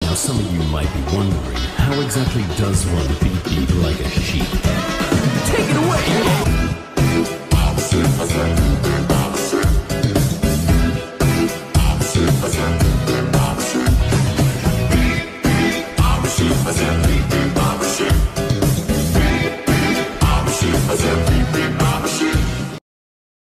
Now some of you might be wondering, how exactly does one beat like a sheep? Take it away!